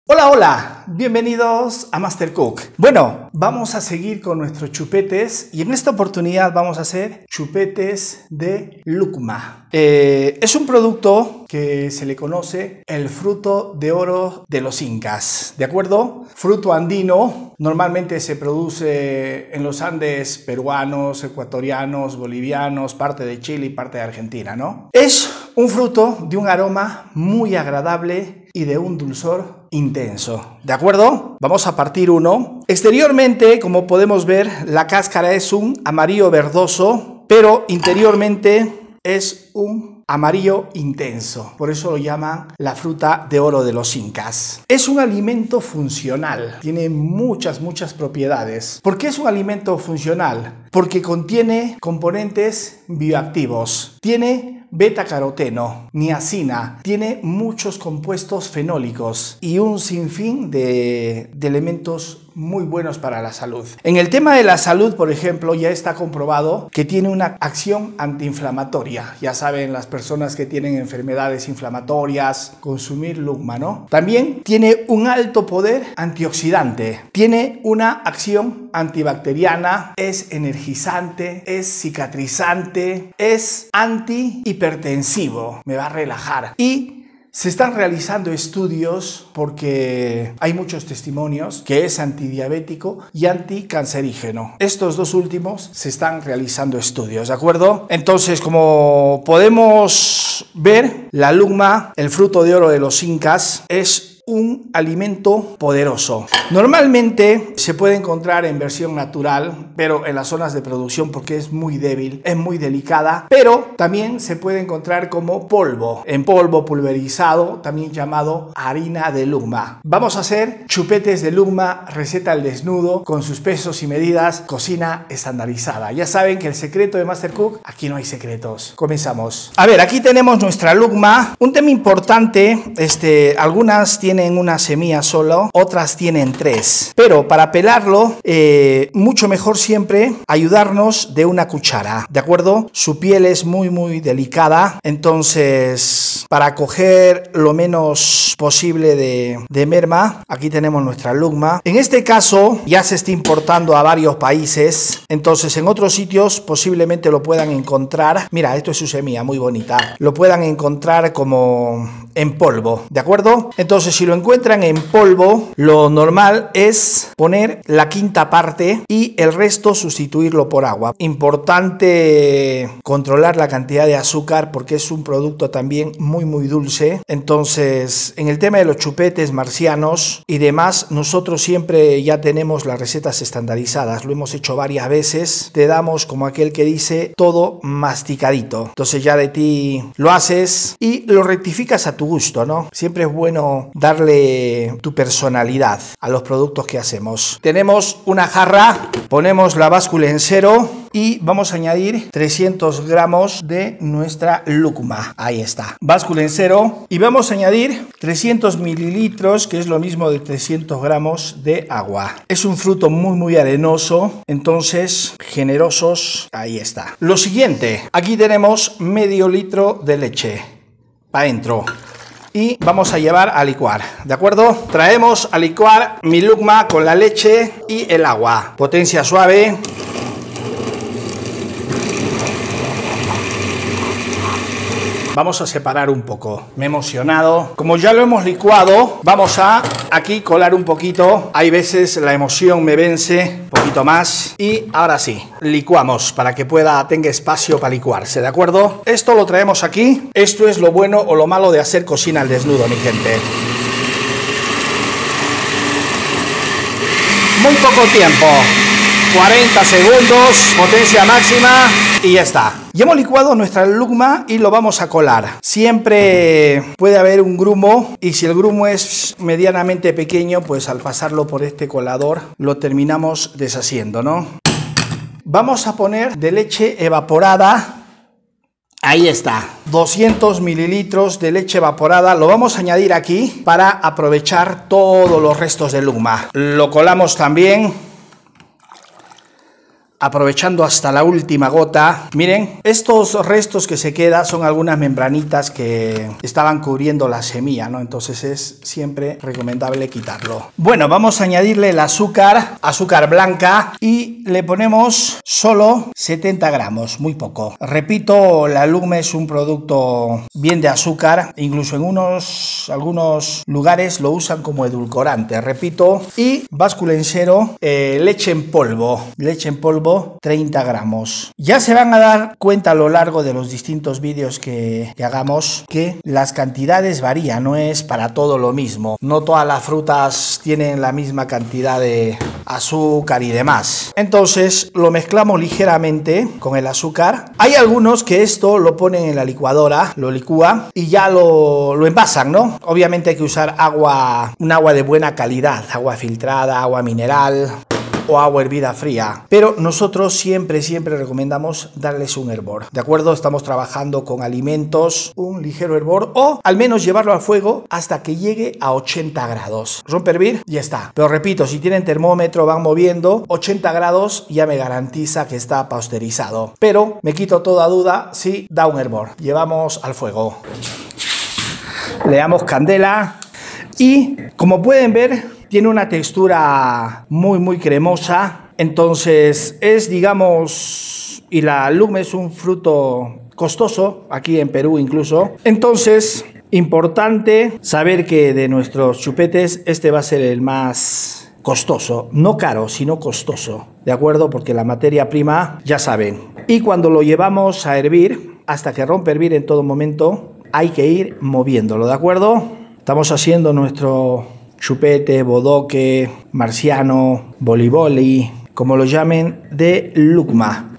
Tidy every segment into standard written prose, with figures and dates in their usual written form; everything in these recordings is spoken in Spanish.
Hola, hola, bienvenidos a Master Cook. Bueno, vamos a seguir con nuestros chupetes y en esta oportunidad vamos a hacer chupetes de lucma. Es un producto que se le conoce el fruto de oro de los incas, ¿de acuerdo? Fruto andino, normalmente se produce en los Andes peruanos, ecuatorianos, bolivianos, parte de Chile y parte de Argentina, ¿no? Es un fruto de un aroma muy agradable y de un dulzor intenso, ¿de acuerdo? Vamos a partir uno. Exteriormente, como podemos ver, la cáscara es un amarillo verdoso, pero interiormente es un amarillo intenso. Por eso lo llaman la fruta de oro de los incas. Es un alimento funcional. Tiene muchas propiedades. ¿Por qué es un alimento funcional? Porque contiene componentes bioactivos. Tiene beta-caroteno, niacina, tiene muchos compuestos fenólicos y un sinfín de elementos muy buenos para la salud. En el tema de la salud, por ejemplo, ya está comprobado que tiene una acción antiinflamatoria. Ya saben, las personas que tienen enfermedades inflamatorias, consumir lucma, ¿no? También tiene un alto poder antioxidante, tiene una acción antibacteriana, es energizante, es cicatrizante, es antihipertensivo, me va a relajar. Y se están realizando estudios porque hay muchos testimonios que es antidiabético y anticancerígeno. Estos dos últimos se están realizando estudios, ¿de acuerdo? Entonces, como podemos ver, la lucma, el fruto de oro de los incas, es un alimento poderoso. Normalmente se puede encontrar en versión natural, pero en las zonas de producción porque es muy débil, es muy delicada, pero también se puede encontrar como polvo, en polvo pulverizado, también llamado harina de lucma. Vamos a hacer chupetes de lucma, receta al desnudo, con sus pesos y medidas, cocina estandarizada. Ya saben que el secreto de Master Cook, aquí no hay secretos. Comenzamos. A ver, aquí tenemos nuestra lucma. Un tema importante, algunas tienen una semilla solo, otras tienen 3. Pero para pelarlo, mucho mejor siempre ayudarnos de una cuchara, ¿de acuerdo? Su piel es muy delicada, entonces para coger lo menos posible de merma, aquí tenemos nuestra lucma. En este caso ya se está importando a varios países, entonces en otros sitios posiblemente lo puedan encontrar. Mira, esto es su semilla, muy bonita. Lo puedan encontrar como en polvo, ¿de acuerdo? Entonces, si lo encuentran en polvo, lo normal es poner la quinta parte y el resto sustituirlo por agua. Importante controlar la cantidad de azúcar porque es un producto también muy dulce. Entonces, en el tema de los chupetes marcianos y demás, nosotros siempre ya tenemos las recetas estandarizadas. Lo hemos hecho varias veces. Te damos, como aquel que dice, todo masticadito. Entonces ya de ti lo haces y lo rectificas a tu gusto, ¿no? Siempre es bueno darle tu personalidad a los productos que hacemos. Tenemos una jarra, ponemos la báscula en 0 y vamos a añadir 300 gramos de nuestra lucma. Ahí está. Báscula en 0 y vamos a añadir 300 mililitros, que es lo mismo de 300 gramos de agua. Es un fruto muy arenoso, entonces generosos. Ahí está. Lo siguiente, aquí tenemos medio litro de leche para adentro. Y vamos a llevar a licuar, ¿de acuerdo? Traemos a licuar mi lucma con la leche y el agua. Potencia suave. Vamos a separar un poco. Me he emocionado. Como ya lo hemos licuado, vamos a aquí colar un poquito. Hay veces la emoción me vence. Un poquito más. Y ahora sí, licuamos para que tenga espacio para licuarse, ¿de acuerdo? Esto lo traemos aquí. Esto es lo bueno o lo malo de hacer cocina al desnudo, mi gente. Muy poco tiempo. 40 segundos, potencia máxima y ya está. Ya hemos licuado nuestra lucma y lo vamos a colar. Siempre puede haber un grumo y si el grumo es medianamente pequeño, pues al pasarlo por este colador lo terminamos deshaciendo, ¿no? Vamos a poner de leche evaporada. Ahí está, 200 mililitros de leche evaporada, lo vamos a añadir aquí para aprovechar todos los restos de lucma. Lo colamos también. aprovechando hasta la última gota. Miren, estos restos que se quedan son algunas membranitas que estaban cubriendo la semilla, ¿no? Entonces es siempre recomendable quitarlo. Bueno, vamos a añadirle el azúcar blanca y le ponemos solo 70 gramos, muy poco. Repito, la Lugma es un producto bien de azúcar, incluso en algunos lugares lo usan como edulcorante, repito. Y báscula en cero, leche en polvo 30 gramos. Ya se van a dar cuenta a lo largo de los distintos vídeos que hagamos que las cantidades varían, no es para todo lo mismo, no todas las frutas tienen la misma cantidad de azúcar y demás. Entonces lo mezclamos ligeramente con el azúcar. Hay algunos que esto lo ponen en la licuadora, lo licúa y ya lo envasan, ¿no? Obviamente hay que usar un agua de buena calidad, agua filtrada, agua mineral o agua hervida fría, pero nosotros siempre recomendamos darles un hervor, ¿de acuerdo? Estamos trabajando con alimentos, un ligero hervor o al menos llevarlo al fuego hasta que llegue a 80 grados. Rompe hervir, ya está. Pero repito, si tienen termómetro van moviendo, 80 grados ya me garantiza que está pasteurizado, pero me quito toda duda si da un hervor. Llevamos al fuego, le damos candela y como pueden ver tiene una textura muy cremosa. Entonces es, digamos, y la Lugma es un fruto costoso, aquí en Perú incluso. Entonces, importante saber que de nuestros chupetes este va a ser el más costoso, no caro, sino costoso, ¿de acuerdo? Porque la materia prima, ya saben. Y cuando lo llevamos a hervir, hasta que rompe hervir en todo momento, hay que ir moviéndolo, ¿de acuerdo? Estamos haciendo nuestro chupete, bodoque, marciano, boliboli, como lo llamen, de Lugma.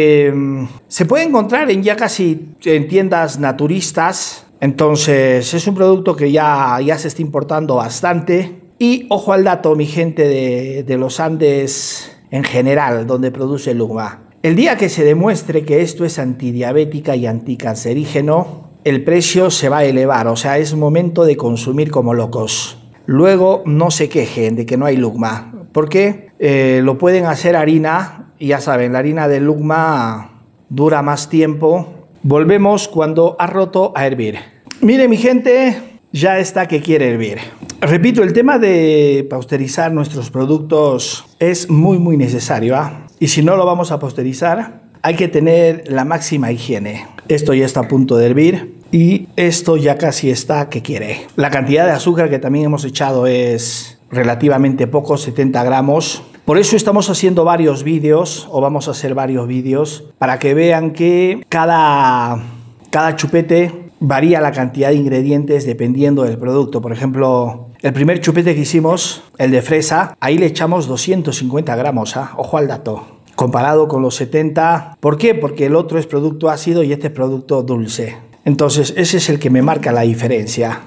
Se puede encontrar ya casi en tiendas naturistas. Entonces es un producto que ya se está importando bastante. Y ojo al dato, mi gente de los Andes en general, donde produce Lugma. El día que se demuestre que esto es antidiabética y anticancerígeno, el precio se va a elevar. O sea, es momento de consumir como locos. Luego no se quejen de que no hay Lugma, porque lo pueden hacer harina, y ya saben, la harina de Lugma dura más tiempo. Volvemos cuando ha roto a hervir. Mire mi gente, ya está que quiere hervir. Repito, el tema de pasteurizar nuestros productos es muy necesario, ¿eh? Y si no lo vamos a pasteurizar, hay que tener la máxima higiene. Esto ya está a punto de hervir. Y esto ya casi está que quiere. La cantidad de azúcar que también hemos echado es relativamente poco, 70 gramos. Por eso estamos haciendo varios vídeos, o vamos a hacer varios vídeos, para que vean que cada chupete varía la cantidad de ingredientes dependiendo del producto. Por ejemplo, el primer chupete que hicimos, el de fresa, ahí le echamos 250 gramos, ¿eh? Ojo al dato. Comparado con los 70. ¿Por qué? Porque el otro es producto ácido y este es producto dulce. Entonces ese es el que me marca la diferencia.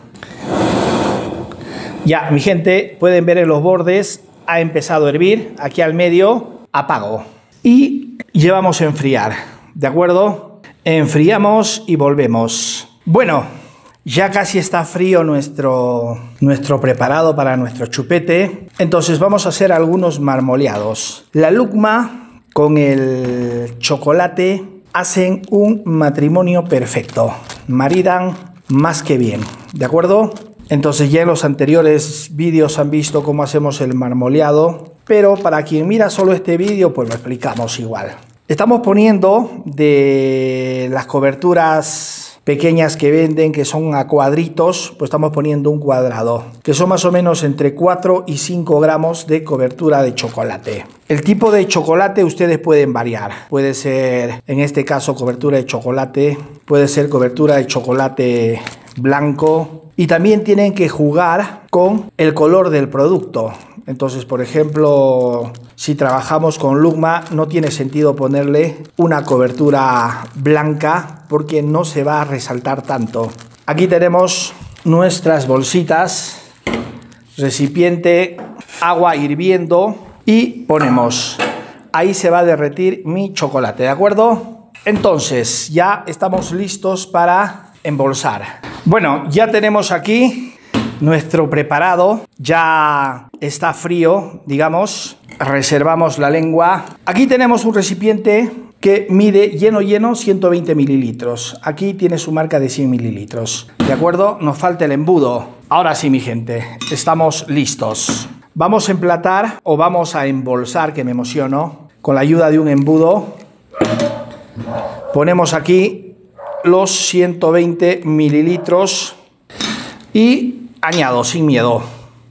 Ya, mi gente, pueden ver en los bordes, ha empezado a hervir. Aquí al medio, apago. Y llevamos a enfriar, ¿de acuerdo? Enfriamos y volvemos. Bueno, ya casi está frío nuestro preparado para nuestro chupete. Entonces vamos a hacer algunos marmoleados. La Lugma con el chocolate hacen un matrimonio perfecto, maridan más que bien, ¿de acuerdo? Entonces ya en los anteriores vídeos han visto cómo hacemos el marmoleado, pero para quien mira solo este vídeo, pues lo explicamos igual. Estamos poniendo de las coberturas pequeñas que venden, que son a cuadritos, pues estamos poniendo un cuadrado, que son más o menos entre 4 y 5 gramos de cobertura de chocolate. El tipo de chocolate ustedes pueden variar. Puede ser, en este caso, cobertura de chocolate, puede ser cobertura de chocolate blanco. Y también tienen que jugar con el color del producto. Entonces, por ejemplo, si trabajamos con Lugma, no tiene sentido ponerle una cobertura blanca porque no se va a resaltar tanto. Aquí tenemos nuestras bolsitas, recipiente, agua hirviendo y ponemos. Ahí se va a derretir mi chocolate, ¿de acuerdo? Entonces, ya estamos listos para embolsar. Bueno, ya tenemos aquí nuestro preparado, ya está frío, digamos. reservamos la lengua. Aquí tenemos un recipiente que mide lleno 120 mililitros. Aquí tiene su marca de 100 mililitros. ¿De acuerdo? Nos falta el embudo. Ahora sí, mi gente, estamos listos. Vamos a emplatar o vamos a embolsar, que me emociono, con la ayuda de un embudo. Ponemos aquí los 120 mililitros y añado sin miedo.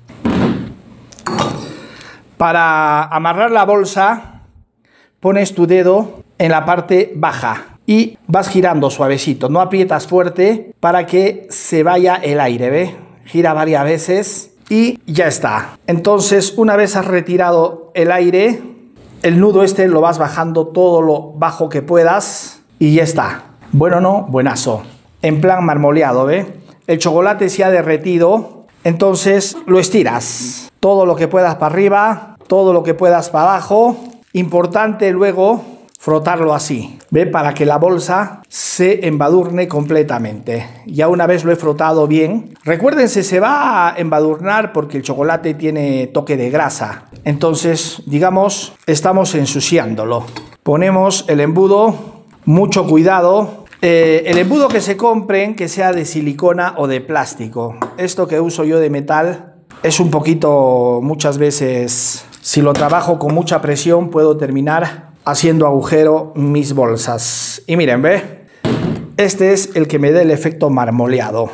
Para amarrar la bolsa, pones tu dedo en la parte baja y vas girando suavecito. No aprietas fuerte para que se vaya el aire, ¿ve? Gira varias veces y ya está. Entonces, una vez has retirado el aire, el nudo este lo vas bajando todo lo bajo que puedas y ya está. Bueno, no, buenazo. En plan marmoleado, ¿ve? El chocolate se ha derretido, entonces lo estiras. Todo lo que puedas para arriba, todo lo que puedas para abajo. Importante luego frotarlo así, ¿ve? Para que la bolsa se embadurne completamente. Ya una vez lo he frotado bien, recuérdense, se va a embadurnar porque el chocolate tiene toque de grasa. Entonces, digamos, estamos ensuciándolo. Ponemos el embudo, mucho cuidado. El embudo que se compren, que sea de silicona o de plástico. Esto que uso yo de metal es un poquito, muchas veces, si lo trabajo con mucha presión, puedo terminar haciendo agujero mis bolsas. Y miren, ¿ve? Este es el que me da el efecto marmoleado.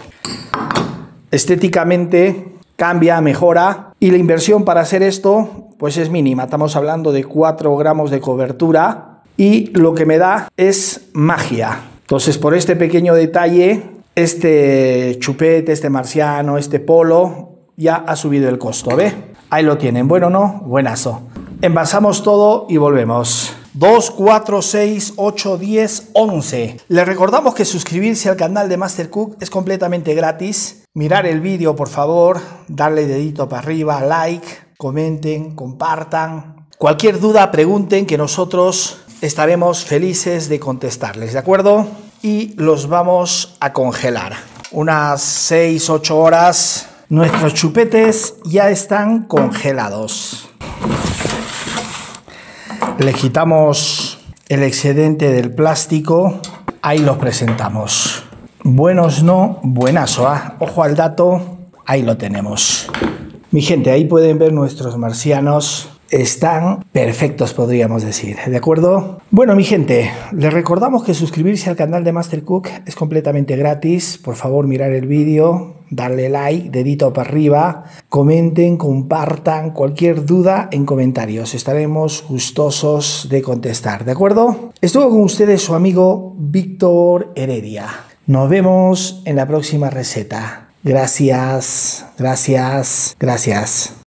Estéticamente cambia, mejora, y la inversión para hacer esto pues es mínima. Estamos hablando de 4 gramos de cobertura y lo que me da es magia. Entonces, por este pequeño detalle, este chupete, este marciano, este polo ya ha subido el costo, ¿ve? Ahí lo tienen. Bueno, ¿no? Buenazo. Envasamos todo y volvemos. 2, 4, 6, 8, 10, 11. Les recordamos que suscribirse al canal de Master Cook es completamente gratis. Mirar el vídeo, por favor, darle dedito para arriba, like, comenten, compartan. Cualquier duda, pregunten, que nosotros estaremos felices de contestarles, ¿de acuerdo? Y los vamos a congelar. Unas 6, 8 horas. Nuestros chupetes ya están congelados. Le quitamos el excedente del plástico. Ahí los presentamos. Buenos no, buenazo, ¿eh? Ojo al dato, ahí lo tenemos. Mi gente, ahí pueden ver nuestros marcianos. Están perfectos, podríamos decir, ¿de acuerdo? Bueno, mi gente, les recordamos que suscribirse al canal de Master Cook es completamente gratis. Por favor, mirar el vídeo, darle like, dedito para arriba, comenten, compartan, cualquier duda en comentarios. Estaremos gustosos de contestar, ¿de acuerdo? Estuvo con ustedes su amigo Víctor Heredia. Nos vemos en la próxima receta. Gracias, gracias, gracias.